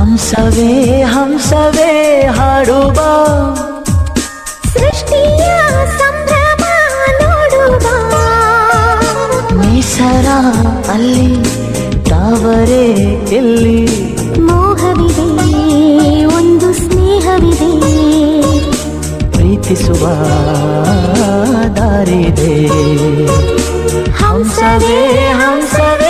ಹಂಸವೇ ಹಂಸವೇ ಹಾಡುವ ಸೃಷ್ಟಿಯ ಸಂಭ್ರಮ ನೋಡುವ ನೇಸರ ಅಲ್ಲಿ ತಾವರೆ ಎಲ್ಲಿ ಮೋಹವಿದೆ ಒಂದು ಸ್ನೇಹವಿದೆ ಪ್ರೀತಿಸುವ ದಾರಿದೆ ಹಂಸವೇ ಹಂಸವೇ